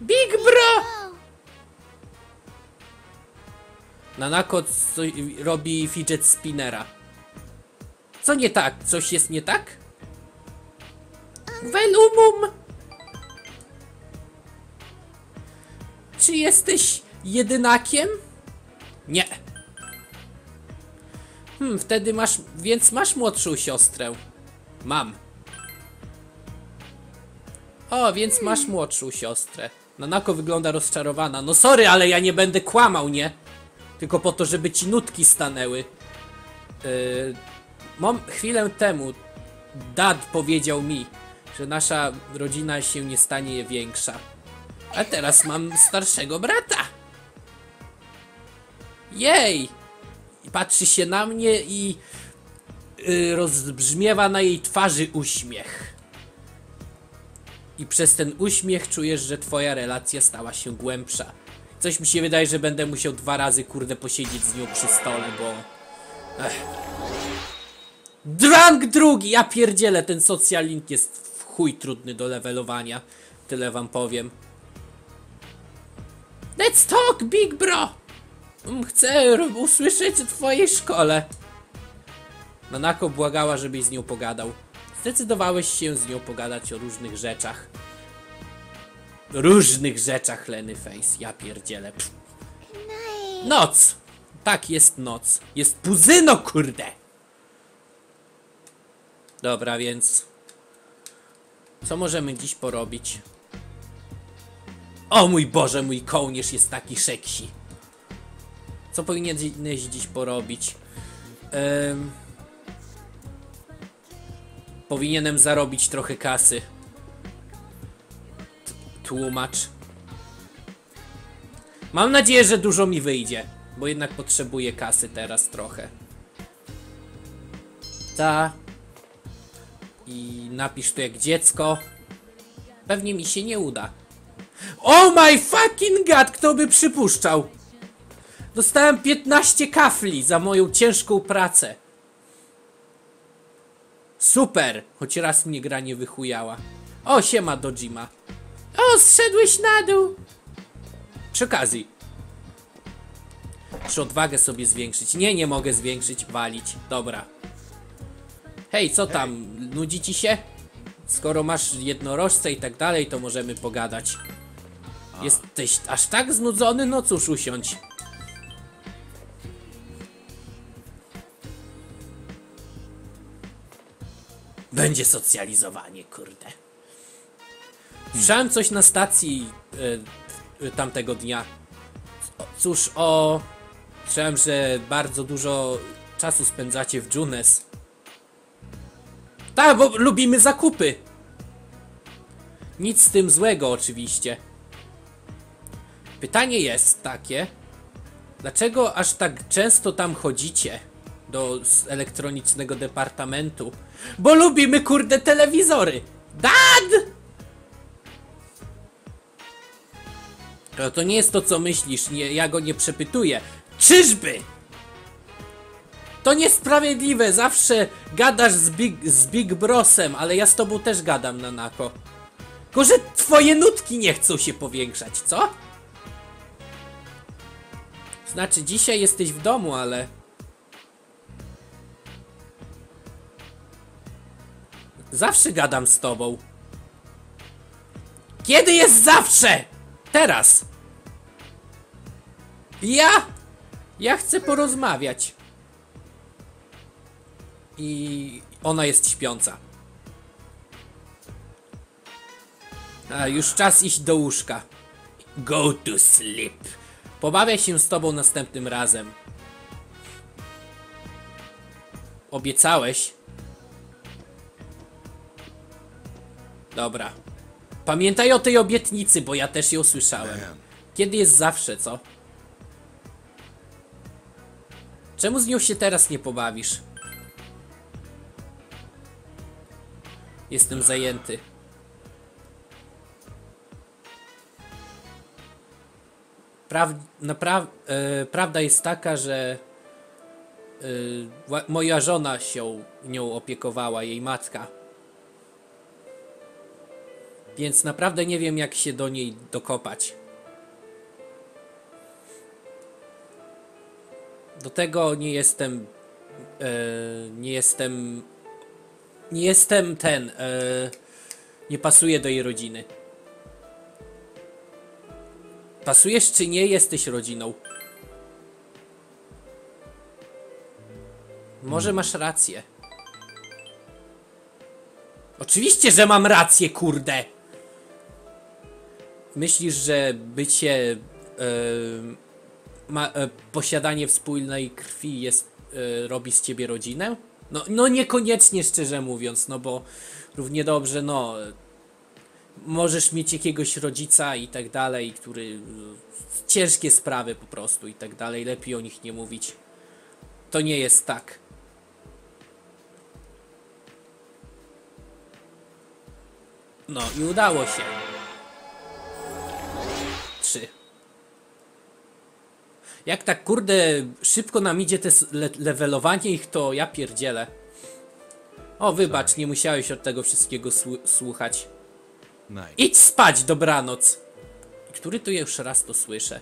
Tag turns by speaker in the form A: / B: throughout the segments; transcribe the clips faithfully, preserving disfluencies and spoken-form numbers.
A: Big Bro! Nanako co, robi fidget spinnera. Co nie tak? Coś jest nie tak? Velumum! Czy jesteś jedynakiem? Nie. Hmm, wtedy masz... Więc masz młodszą siostrę. Mam. O, więc masz młodszą siostrę. Nanako wygląda rozczarowana. No sorry, ale ja nie będę kłamał, nie? Tylko po to, żeby ci nutki stanęły. Yy, mam chwilę temu dad powiedział mi, że nasza rodzina się nie stanie większa. A teraz mam starszego brata. Jej! I patrzy się na mnie i yy, rozbrzmiewa na jej twarzy uśmiech. I przez ten uśmiech czujesz, że twoja relacja stała się głębsza. Coś mi się wydaje, że będę musiał dwa razy, kurde, posiedzieć z nią przy stole, bo... Ech. Drunk drugi! Ja pierdzielę, ten social link jest w chuj trudny do levelowania. Tyle wam powiem. Let's talk, big bro! Chcę usłyszeć o twojej szkole. Nanako błagała, żebyś z nią pogadał. Zdecydowałeś się z nią pogadać o różnych rzeczach. Różnych rzeczach, Lenny Face. Ja pierdzielę. Pff. Noc! Tak, jest noc. Jest puzyno, kurde! Dobra, więc... Co możemy dziś porobić? O mój Boże, mój kołnierz jest taki seksi. Co powinieneś dziś porobić? Um, powinienem zarobić trochę kasy. T tłumacz. Mam nadzieję, że dużo mi wyjdzie, bo jednak potrzebuję kasy teraz trochę. Ta. I napisz to jak dziecko. Pewnie mi się nie uda. Oh my fucking god, kto by przypuszczał? Dostałem piętnaście kafli za moją ciężką pracę. Super, choć raz mnie gra nie wychujała. O, siema Dojima. O, zszedłeś na dół. Przy okazji. Muszę odwagę sobie zwiększyć. Nie, nie mogę zwiększyć, walić. Dobra. Hej, co tam? Nudzi ci się? Skoro masz jednorożce i tak dalej, to możemy pogadać. Jesteś aż tak znudzony? No cóż, usiądź. Będzie socjalizowanie, kurde. Słyszałem coś na stacji y, y, tamtego dnia. Cóż, o... Słyszałem, że bardzo dużo czasu spędzacie w Junes. Tak, bo lubimy zakupy. Nic z tym złego, oczywiście. Pytanie jest takie. Dlaczego aż tak często tam chodzicie? Do elektronicznego departamentu. Bo lubimy, kurde, telewizory. Dad! No to nie jest to, co myślisz. Nie, ja go nie przepytuję. Czyżby? To niesprawiedliwe. Zawsze gadasz z Big, z Big Brosem, ale ja z tobą też gadam, Nanako. Tylko, że twoje nutki nie chcą się powiększać, co? Znaczy, dzisiaj jesteś w domu, ale... Zawsze gadam z tobą. Kiedy jest zawsze? Teraz. Ja? Ja chcę porozmawiać. I ona jest śpiąca. A, już czas iść do łóżka. Go to sleep. Pobawię się z tobą następnym razem. Obiecałeś? Dobra. Pamiętaj o tej obietnicy, bo ja też ją słyszałem. Kiedy jest zawsze, co? Czemu z nią się teraz nie pobawisz? Jestem zajęty. Praw, napraw, e, prawda jest taka, że e, moja żona się nią opiekowała, jej matka. Więc naprawdę nie wiem, jak się do niej dokopać. Do tego nie jestem... E, nie jestem... Nie jestem ten... E, nie pasuję do jej rodziny. Pasujesz czy nie, jesteś rodziną. Może masz rację. Oczywiście, że mam rację, kurde! Myślisz, że bycie... E, ma, e, posiadanie wspólnej krwi jest... E, robi z ciebie rodzinę? No, no niekoniecznie, szczerze mówiąc, no bo równie dobrze, no... Możesz mieć jakiegoś rodzica i tak dalej, który... Ciężkie sprawy po prostu i tak dalej, lepiej o nich nie mówić. To nie jest tak. No i udało się. Trzy. Jak tak kurde szybko nam idzie te le levelowanie ich, to ja pierdzielę. O, wybacz, nie musiałeś od tego wszystkiego słuchać. Idź spać, dobranoc. Który tu już raz to słyszę.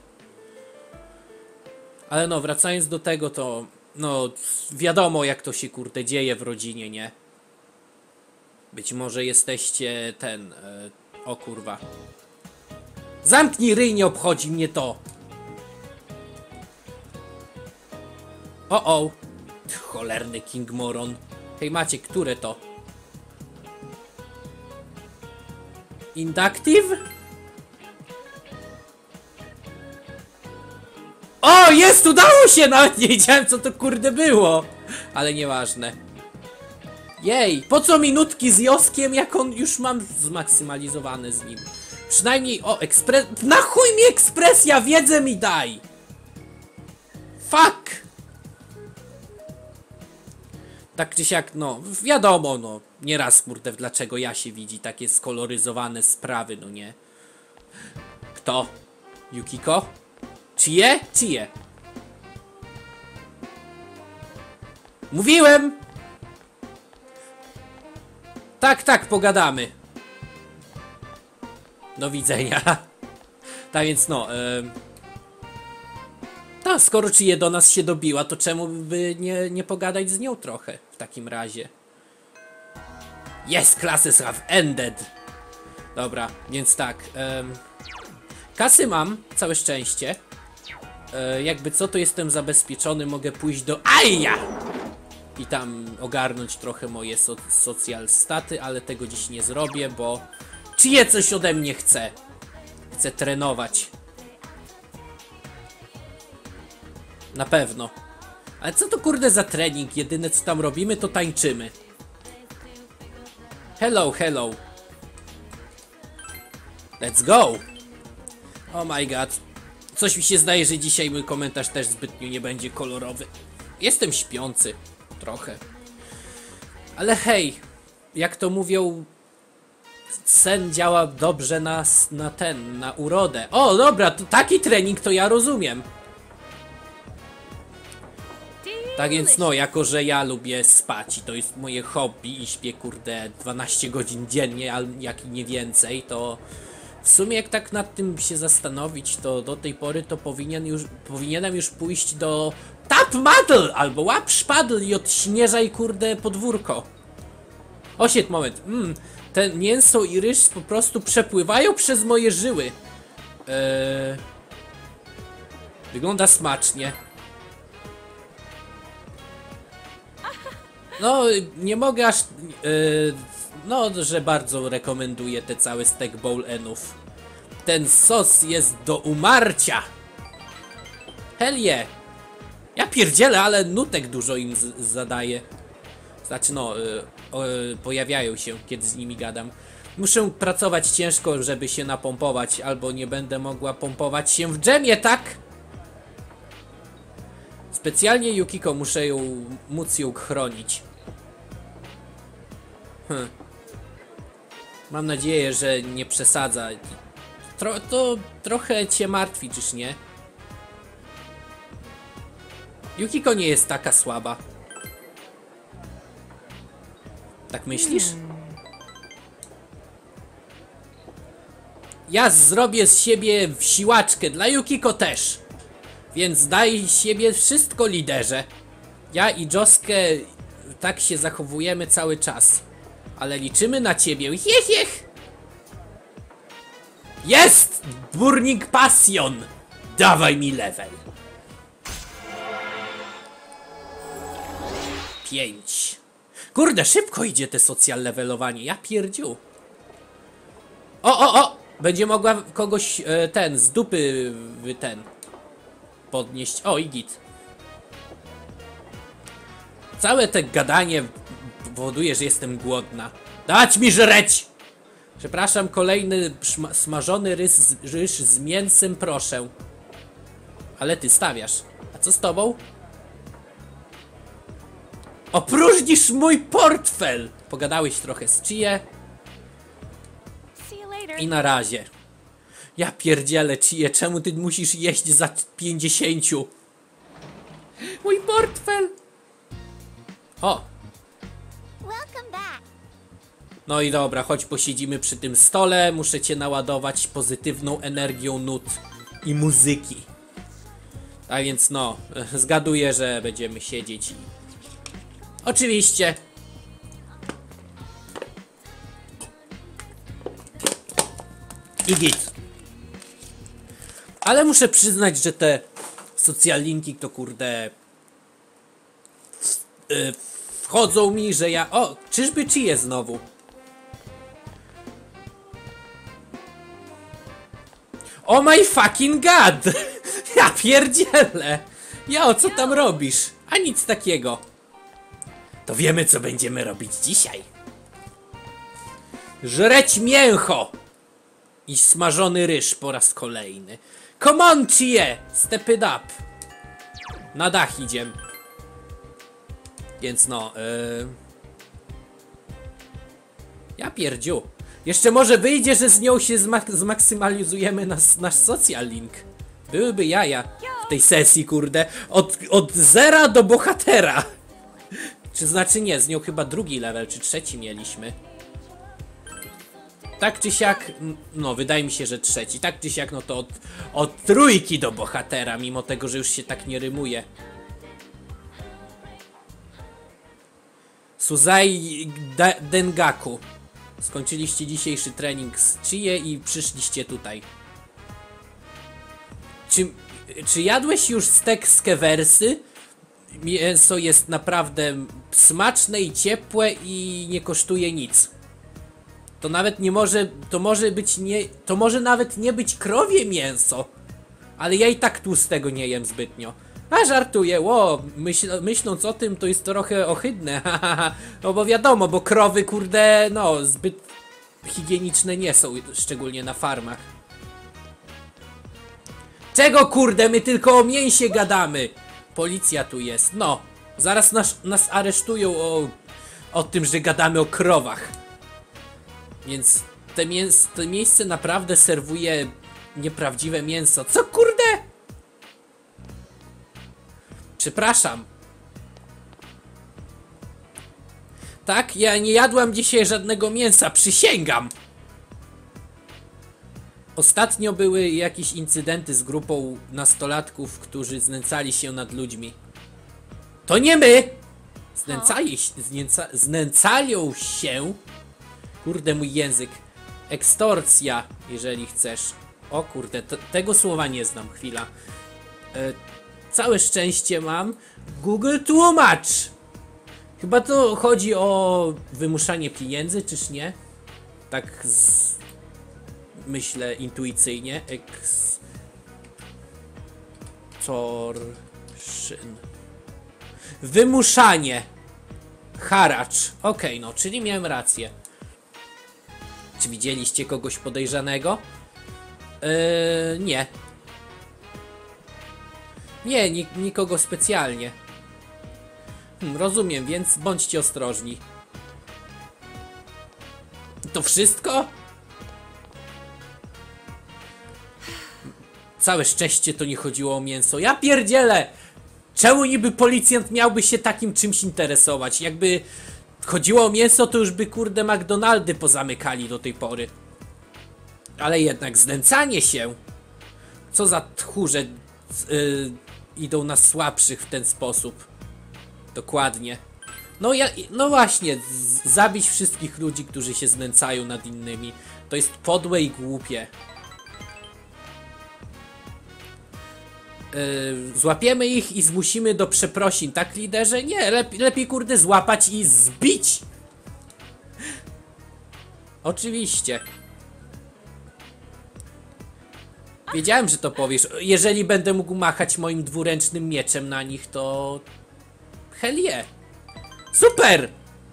A: Ale no, wracając do tego, to... No, wiadomo jak to się kurde dzieje w rodzinie, nie? Być może jesteście ten... E, o kurwa. Zamknij ryj, nie obchodzi mnie to! O o! Cholerny King Moron. Hej Maciek, które to? Inductive? O, jest! Udało się! Nawet nie wiedziałem, co to kurde było! Ale nieważne. Jej! Po co minutki z Joskiem, jak on już mam zmaksymalizowane z nim? Przynajmniej... O, ekspres... Na chuj mi ekspresja! Wiedzę mi daj! Fuck! Tak czy siak, no, wiadomo, no. Nieraz, kurde, dlaczego ja się widzi takie skoloryzowane sprawy, no nie? Kto? Yukiko? Chie? Chie? Mówiłem! Tak, tak, pogadamy. Do widzenia. Tak więc no, yy... tak, skoro Chie do nas się dobiła, to czemu by nie, nie pogadać z nią trochę w takim razie? Yes, classes have ended. Dobra, więc tak. Um, kasy mam, całe szczęście. E, jakby co, to jestem zabezpieczony, mogę pójść do Aja! I tam ogarnąć trochę moje so social staty, ale tego dziś nie zrobię, bo Chie coś ode mnie chce. Chce trenować. Na pewno. Ale co to kurde za trening? Jedyne co tam robimy, to tańczymy. Hello, hello. Let's go. Oh my god. Coś mi się zdaje, że dzisiaj mój komentarz też zbytnio nie będzie kolorowy. Jestem śpiący. Trochę. Ale hej. Jak to mówią... Sen działa dobrze na, na ten, na urodę. O, dobra, to taki trening to ja rozumiem. Tak więc no, jako że ja lubię spać i to jest moje hobby i śpię kurde dwanaście godzin dziennie, jak i nie więcej, to w sumie jak tak nad tym się zastanowić, to do tej pory to powinien już, powinienem już pójść do Tap Maddle albo Łap Szpadl i odśnieżaj kurde podwórko. Osiedź moment, mm, te mięso i ryż po prostu przepływają przez moje żyły. Eee... Wygląda smacznie. No, nie mogę aż... Yy, no, że bardzo rekomenduję te całe steak bowl enów. Ten sos jest do umarcia. Hell yeah. Ja pierdzielę, ale nutek dużo im zadaje. Znaczy no, yy, yy, pojawiają się, kiedy z nimi gadam. Muszę pracować ciężko, żeby się napompować, albo nie będę mogła pompować się w dżemie, tak? Specjalnie Yukiko muszę ją, móc ją chronić. Hm. Mam nadzieję, że nie przesadza. Tro, to trochę cię martwi, czyż nie? Yukiko nie jest taka słaba. Tak myślisz? Ja zrobię z siebie siłaczkę, dla Yukiko też. Więc daj z siebie wszystko, liderze. Ja i Joskę tak się zachowujemy cały czas. Ale liczymy na ciebie. Jech, jech! Jest! Burning Passion! Dawaj mi level. Pięć. Kurde, szybko idzie te social levelowanie. Ja pierdziu. O, o, o! Będzie mogła kogoś e, ten, z dupy wy ten podnieść. O, i git. Całe te gadanie powoduje, że jestem głodna. Dać mi żreć! Przepraszam, kolejny smażony rys, ryż z mięsem, proszę. Ale ty stawiasz. A co z tobą? Opróżnisz mój portfel! Pogadałeś trochę z Chie. I na razie. Ja pierdzielę, Chie, czemu ty musisz jeść za pięćdziesięciu? Mój portfel! O! No i dobra, chodź posiedzimy przy tym stole. Muszę cię naładować pozytywną energią nut i muzyki. A więc no, zgaduję, że będziemy siedzieć i... Oczywiście. I git. Ale muszę przyznać, że te social linki to kurde... Yy, wchodzą mi, że ja... O, czyżby Chie znowu? Oh my fucking god! Ja pierdzielę! Jo, co tam robisz? A nic takiego. To wiemy, co będziemy robić dzisiaj. Żreć mięcho! I smażony ryż po raz kolejny. Come on, Chie! Step it up! Na dach idziemy. Więc no, yy... ja pierdziu. Jeszcze może wyjdzie, że z nią się zmak zmaksymalizujemy nas, nasz social link. Byłyby jaja w tej sesji, kurde. Od, od zera do bohatera. Czy znaczy nie, z nią chyba drugi level, czy trzeci mieliśmy. Tak czy siak, no wydaje mi się, że trzeci. Tak czy siak, no to od, od trójki do bohatera, mimo tego, że już się tak nie rymuje. Suzai Dengaku. Skończyliście dzisiejszy trening z Chie i przyszliście tutaj. Czy, czy jadłeś już stek z kewersy? Mięso jest naprawdę smaczne i ciepłe i nie kosztuje nic. To nawet nie może, to może być nie, to może nawet nie być krowie mięso. Ale ja i tak tłustego nie jem zbytnio. A żartuję, ło, myśl, myśląc o tym to jest trochę ohydne, no bo wiadomo, bo krowy kurde, no zbyt higieniczne nie są, szczególnie na farmach. Czego kurde, my tylko o mięsie gadamy? Policja tu jest, no, zaraz nas, nas aresztują o, o tym, że gadamy o krowach. Więc te, mięs, te miejsce naprawdę serwuje nieprawdziwe mięso, co kurde? Przepraszam. Tak, ja nie jadłam dzisiaj żadnego mięsa, przysięgam. Ostatnio były jakieś incydenty z grupą nastolatków, którzy znęcali się nad ludźmi. To nie my! Znęcali się, znęca, znęcają się. Kurde, mój język. Ekstorsja, jeżeli chcesz. O kurde, to, tego słowa nie znam, chwila. E, Całe szczęście mam. Google tłumacz! Chyba to chodzi o wymuszanie pieniędzy, czyż nie? Tak z... myślę intuicyjnie. Extortion. Wymuszanie. Haracz. Okej, okay, no, czyli miałem rację. Czy widzieliście kogoś podejrzanego? Yy, nie. Nie, nik nikogo specjalnie. Hmm, rozumiem, więc bądźcie ostrożni. To wszystko? Całe szczęście to nie chodziło o mięso. Ja pierdzielę! Czemu niby policjant miałby się takim czymś interesować? Jakby chodziło o mięso, to już by kurde McDonaldy pozamykali do tej pory. Ale jednak znęcanie się. Co za tchórze yy, idą na słabszych w ten sposób. Dokładnie. No ja, no właśnie, z, zabić wszystkich ludzi, którzy się znęcają nad innymi. To jest podłe i głupie. Yy, złapiemy ich i zmusimy do przeprosin, tak liderze? Nie, lepiej, lepiej kurde złapać i zbić. Oczywiście. Wiedziałem, że to powiesz. Jeżeli będę mógł machać moim dwuręcznym mieczem na nich, to... hell yeah. Super!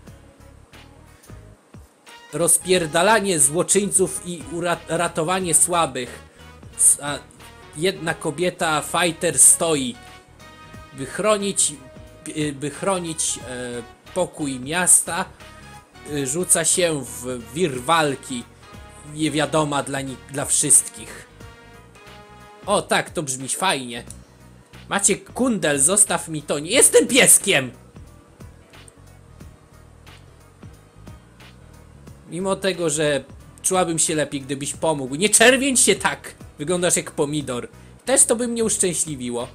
A: Rozpierdalanie złoczyńców i ratowanie słabych. A jedna kobieta, fighter, stoi. By chronić... By chronić e, pokój miasta, e, rzuca się w wir walki. Niewiadoma dla, dla wszystkich. O tak, to brzmi fajnie. Macie kundel, zostaw mi to. Nie jestem pieskiem! Mimo tego, że czułabym się lepiej, gdybyś pomógł. Nie czerwień się tak! Wyglądasz jak pomidor. Też to by mnie uszczęśliwiło.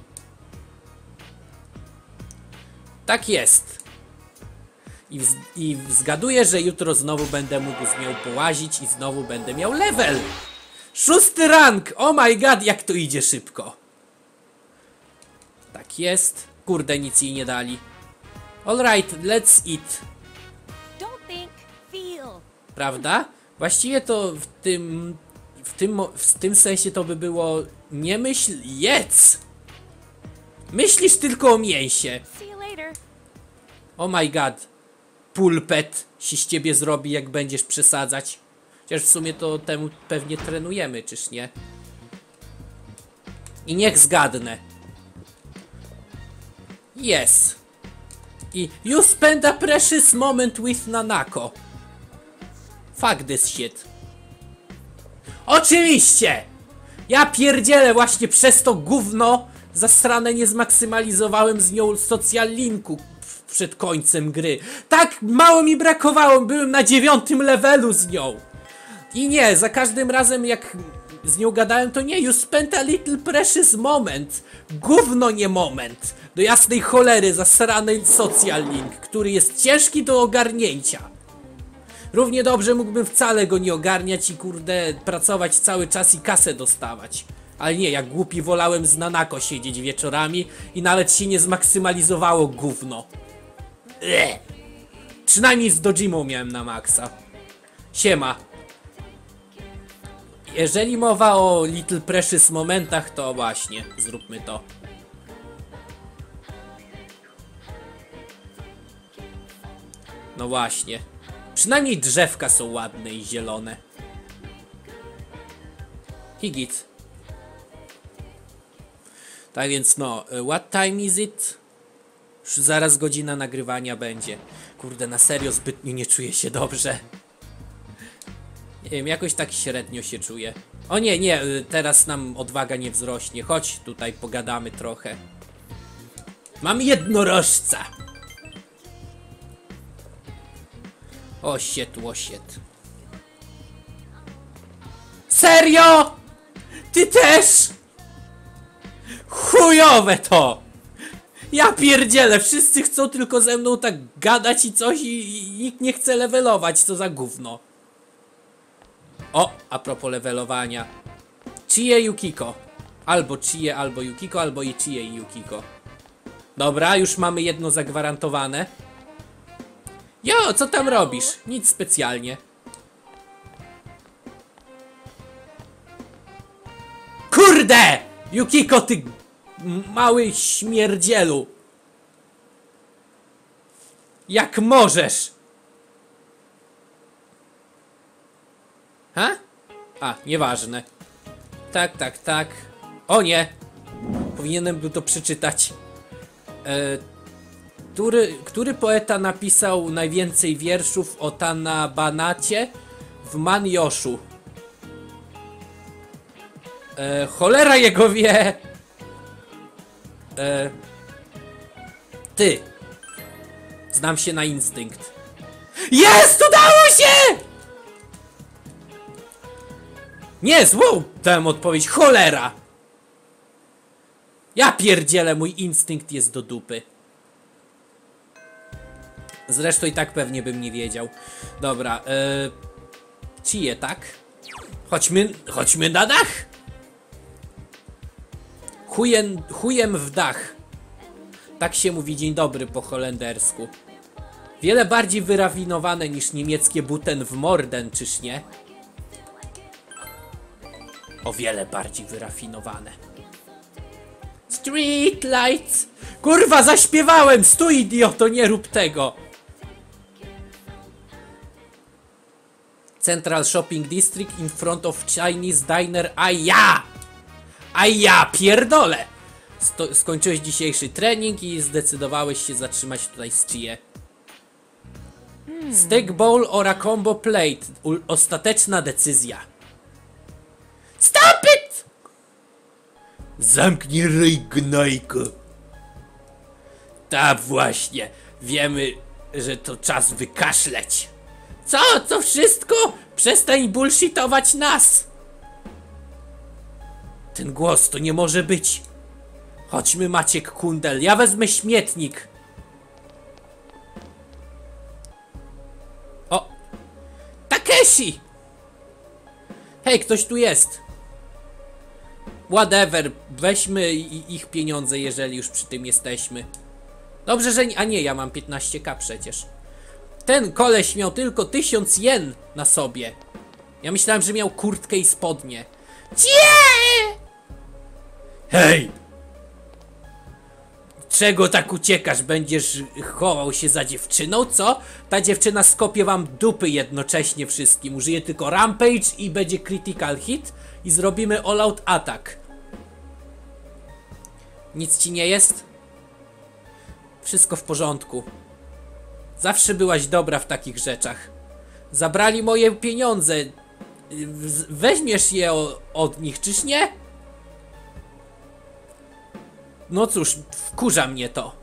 A: Tak jest. I, wz I zgaduję, że jutro znowu będę mógł z nią połazić i znowu będę miał level. Szósty rank! Oh my god, jak to idzie szybko. Tak jest. Kurde, nic jej nie dali. Alright, let's eat.
B: Don't think, feel.
A: Prawda? Właściwie to w tym... W tym, w tym sensie to by było... Nie myśl, jedz! Myślisz tylko o mięsie.
B: See you later.
A: Oh my god. Pulpet się z ciebie zrobi, jak będziesz przesadzać. Chociaż w sumie to temu pewnie trenujemy, czyż nie? I niech zgadnę. Yes. I you spend a precious moment with Nanako. Fuck this shit. Oczywiście! Ja pierdzielę, właśnie przez to gówno zasrane nie zmaksymalizowałem z nią social linku przed końcem gry. Tak mało mi brakowało, byłem na dziewiątym levelu z nią. I nie, za każdym razem jak z nią gadałem, to nie, you spent a little precious moment. Gówno nie moment. Do jasnej cholery zasrany social link, który jest ciężki do ogarnięcia. Równie dobrze mógłbym wcale go nie ogarniać i kurde pracować cały czas i kasę dostawać. Ale nie, jak głupi wolałem z Nanako siedzieć wieczorami i nawet się nie zmaksymalizowało gówno. Ech. Przynajmniej z Dojimą miałem na maksa. Siema. Jeżeli mowa o Little Precious momentach, to właśnie, zróbmy to. No właśnie. Przynajmniej drzewka są ładne i zielone. Higit. Tak więc no, what time is it? Już zaraz godzina nagrywania będzie. Kurde, na serio zbytnio nie czuję się dobrze. Nie wiem, jakoś tak średnio się czuję. O nie, nie, teraz nam odwaga nie wzrośnie. Chodź, tutaj pogadamy trochę. Mam jednorożca. O shit, o shit. Serio? Ty też? Chujowe to! Ja pierdzielę, wszyscy chcą tylko ze mną tak gadać i coś i, i nikt nie chce levelować, co za gówno. O, a propos levelowania. Chie Yukiko. Albo Chie, albo Yukiko, albo i Chie i Yukiko. Dobra, już mamy jedno zagwarantowane. Jo, co tam robisz? Nic specjalnie. Kurde! Yukiko, ty mały śmierdzielu. Jak możesz? Ha? A, nieważne. Tak, tak, tak. O nie! Powinienem był to przeczytać. E, który, który poeta napisał najwięcej wierszów o Tanabanacie w Manyoshu? E, cholera jego wie! E, ty! Znam się na instynkt. Jest! Udało się! Nie, złą dałem odpowiedź, cholera! Ja pierdzielę, mój instynkt jest do dupy. Zresztą i tak pewnie bym nie wiedział. Dobra, yy... Chie, tak? Chodźmy, chodźmy na dach! Chujem, chujem w dach. Tak się mówi dzień dobry po holendersku. Wiele bardziej wyrafinowane niż niemieckie Buten w Morden, czyż nie? O wiele bardziej wyrafinowane. Street lights! Kurwa, zaśpiewałem! Stój, idioto, nie rób tego! Central Shopping District in front of Chinese Diner. A ja! A ja pierdolę! Sto skończyłeś dzisiejszy trening i zdecydowałeś się zatrzymać tutaj z Chie. Steak bowl ora combo plate. U ostateczna decyzja. Stop it! Zamknij ryj, gnojku. Tak właśnie. Wiemy, że to czas wykaszleć. Co? Co wszystko? Przestań bullshitować nas! Ten głos to nie może być. Chodźmy, Maciek Kundel, ja wezmę śmietnik. O! Takeshi! Hej, ktoś tu jest. Whatever, weźmy ich pieniądze, jeżeli już przy tym jesteśmy. Dobrze, że nie... A nie, ja mam piętnaście ka przecież. Ten koleś miał tylko tysiąc jen na sobie. Ja myślałem, że miał kurtkę i spodnie. Cie! Hej! Czego tak uciekasz? Będziesz chował się za dziewczyną, co? Ta dziewczyna skopie wam dupy jednocześnie wszystkim. Użyje tylko Rampage i będzie Critical Hit i zrobimy All Out Attack. Nic ci nie jest? Wszystko w porządku. Zawsze byłaś dobra w takich rzeczach. Zabrali moje pieniądze. Weźmiesz je od nich, czyż nie? No cóż, wkurza mnie to.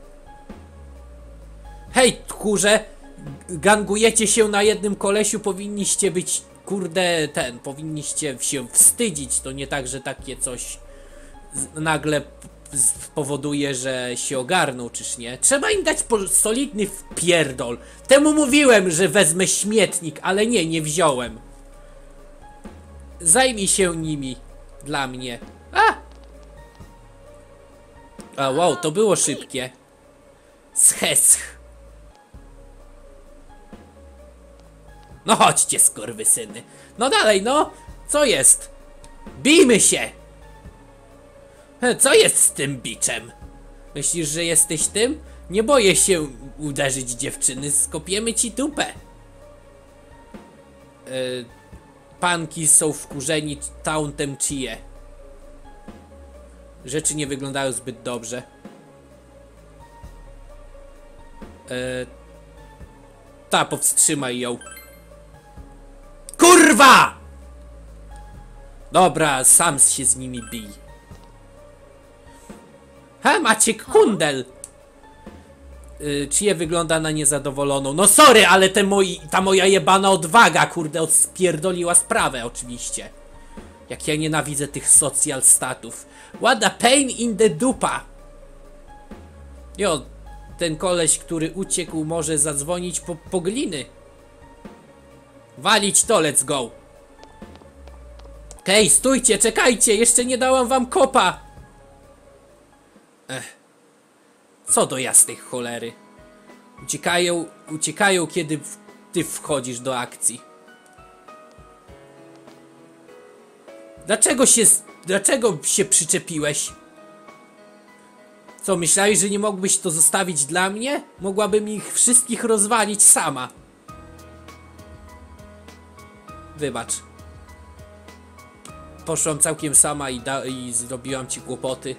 A: Hej, tchórze, gangujecie się na jednym kolesiu, powinniście być, kurde, ten, powinniście się wstydzić. To nie tak, że takie coś nagle powoduje, że się ogarną, czyż nie? Trzeba im dać solidny wpierdol. Temu mówiłem, że wezmę śmietnik, ale nie, nie wziąłem. Zajmij się nimi. Dla mnie. A! A, wow, to było szybkie. Schesch. No chodźcie, skurwysyny. No dalej, no. Co jest? Bijmy się! Co jest z tym biczem? Myślisz, że jesteś tym? Nie boję się uderzyć dziewczyny, skopiemy ci dupę. Yy, panki są wkurzeni tauntem Chie. Rzeczy nie wyglądają zbyt dobrze. Yy, ta, powstrzymaj ją. Kurwa! Dobra, sam się z nimi bij. Ha, Maciek Kundel! Yy, Chie wygląda na niezadowoloną. No sorry, ale te moi, ta moja jebana odwaga, kurde, odspierdoliła sprawę oczywiście. Jak ja nienawidzę tych socjal statów. What a pain in the dupa! Jo, ten koleś, który uciekł, może zadzwonić po, po gliny. Walić to, let's go! Hej, stójcie, czekajcie, jeszcze nie dałam wam kopa! Ech. Co do jasnej cholery. Uciekają, uciekają, kiedy w, ty wchodzisz do akcji. Dlaczego się, dlaczego się przyczepiłeś? Co, myślałeś, że nie mógłbyś to zostawić dla mnie? Mogłabym ich wszystkich rozwalić sama. Wybacz. Poszłam całkiem sama i, da i zrobiłam ci kłopoty.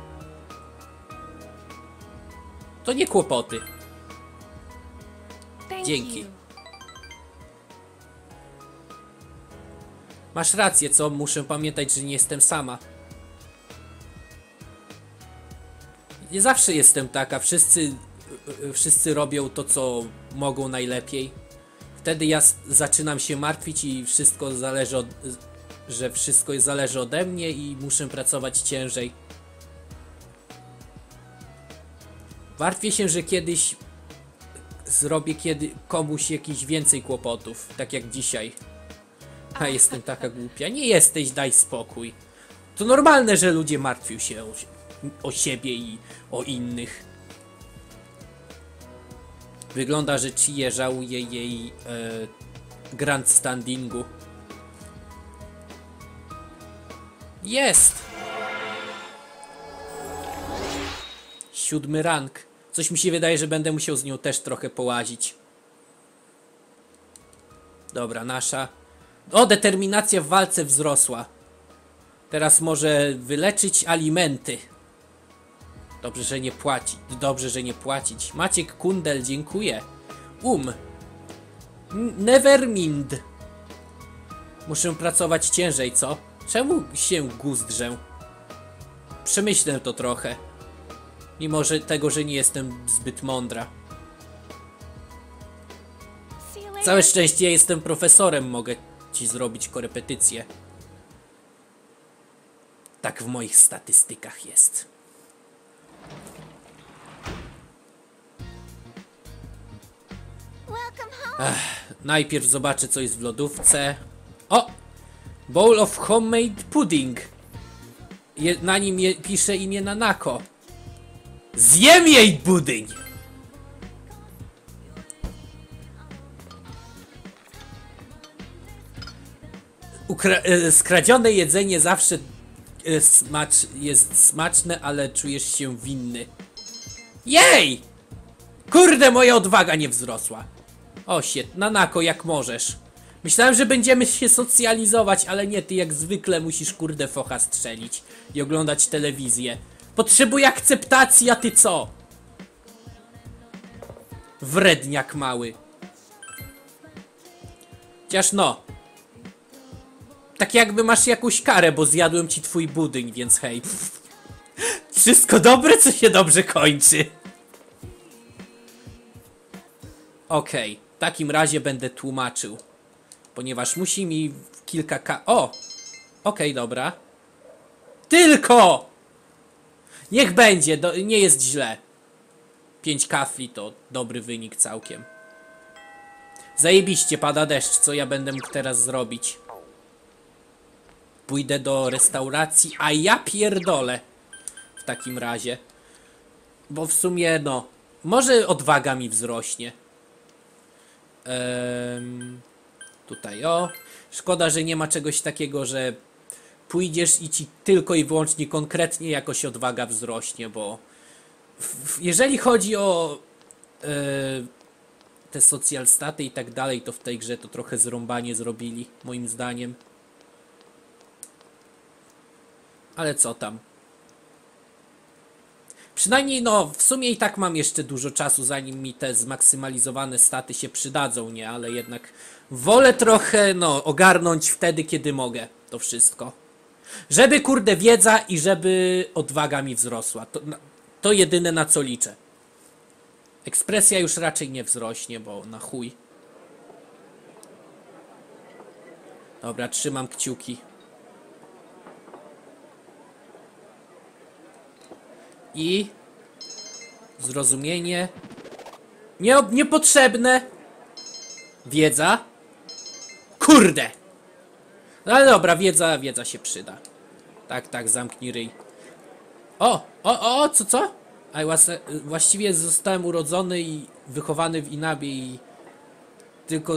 A: To nie kłopoty. Dzięki. Masz rację, co? Muszę pamiętać, że nie jestem sama. Nie zawsze jestem taka. Wszyscy, wszyscy robią to, co mogą najlepiej. Wtedy ja zaczynam się martwić i wszystko zależy od, że wszystko zależy ode mnie i muszę pracować ciężej. Martwię się, że kiedyś zrobię kiedy komuś jakiś więcej kłopotów, tak jak dzisiaj. A jestem taka głupia. Nie jesteś, daj spokój. To normalne, że ludzie martwią się o, o siebie i o innych. Wygląda, że Chie żałuje jej e, grandstandingu. Jest! Siódmy rank. Coś mi się wydaje, że będę musiał z nią też trochę połazić. Dobra, nasza. O, determinacja w walce wzrosła. Teraz może wyleczyć alimenty. Dobrze, że nie płaci. Dobrze, że nie płacić. Maciek Kundel, dziękuję. Um. Nevermind. Muszę pracować ciężej, co? Czemu się guzdrzę? Przemyślę to trochę. Mimo że tego, że nie jestem zbyt mądra.
B: See you later.
A: Całe szczęście ja jestem profesorem, mogę ci zrobić korepetycję. Tak w moich statystykach jest.
B: Welcome home.
A: Najpierw zobaczę, co jest w lodówce. O! Bowl of homemade pudding. Je, na nim je, pisze imię Nanako. Zjem jej budyń! Ukra e, skradzione jedzenie zawsze e, smacz jest smaczne, ale czujesz się winny. Jej! Kurde, moja odwaga nie wzrosła. O shit, Nanako, jak możesz. Myślałem, że będziemy się socjalizować, ale nie, ty jak zwykle musisz kurde focha strzelić i oglądać telewizję. Potrzebuję akceptacji, a ty co? Wredniak mały. Chociaż no. Tak jakby masz jakąś karę, bo zjadłem ci twój budyń, więc hej. Wszystko dobre, co się dobrze kończy. Okej, okay, w takim razie będę tłumaczył. Ponieważ musi mi kilka ka... O! Okej, okay, dobra. Tylko! Niech będzie, do, nie jest źle. Pięć kafli to dobry wynik całkiem. Zajebiście, pada deszcz, co ja będę mógł teraz zrobić? Pójdę do restauracji, a ja pierdolę. W takim razie. Bo w sumie, no, może odwaga mi wzrośnie. Ehm, tutaj, o. Szkoda, że nie ma czegoś takiego, że pójdziesz i ci tylko i wyłącznie konkretnie jakoś odwaga wzrośnie, bo w, w, jeżeli chodzi o e, te social staty i tak dalej, to w tej grze to trochę zrąbanie zrobili, moim zdaniem. Ale co tam? Przynajmniej no, w sumie i tak mam jeszcze dużo czasu, zanim mi te zmaksymalizowane staty się przydadzą, nie? Ale jednak wolę trochę, no, ogarnąć wtedy, kiedy mogę to wszystko. Żeby, kurde, wiedza i żeby odwaga mi wzrosła. To, to jedyne, na co liczę. Ekspresja już raczej nie wzrośnie, bo na chuj. Dobra, trzymam kciuki. I zrozumienie. Nie, niepotrzebne. Wiedza. Kurde. No ale dobra, wiedza, wiedza się przyda. Tak, tak, zamknij ryj. O, o, o, co, co? A właściwie zostałem urodzony i wychowany w Inabie i tylko...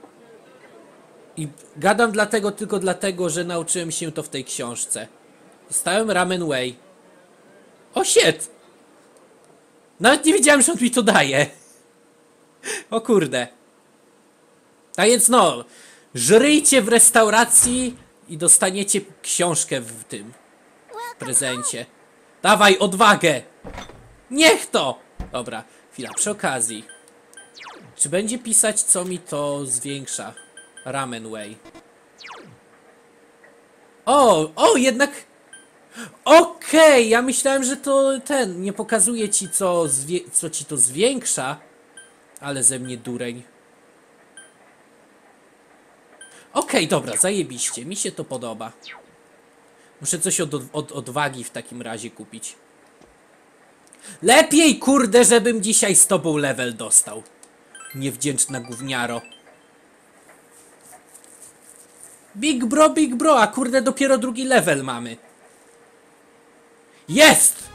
A: I gadam dlatego, tylko dlatego, że nauczyłem się to w tej książce. Dostałem Ramen Way. O shit! Nawet nie wiedziałem, że on mi to daje. O kurde. A więc no, żryjcie w restauracji i dostaniecie książkę w tym w prezencie. Dawaj, odwagę! Niech to! Dobra, chwila, przy okazji. Czy będzie pisać, co mi to zwiększa? Ramen Way. O, o, jednak... Okej, okay, ja myślałem, że to ten, nie pokazuje ci, co, zwie... co ci to zwiększa. Ale ze mnie dureń. Okej, dobra, zajebiście. Mi się to podoba. Muszę coś od, od odwagi w takim razie kupić. Lepiej, kurde, żebym dzisiaj z tobą level dostał. Niewdzięczna gówniaro. Big bro, big bro, a kurde dopiero drugi level mamy. Jest!